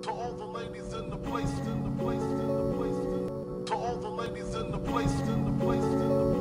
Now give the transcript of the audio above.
To all the ladies in the place, in the place, in the place, to all the ladies in the place, in the place, in the place.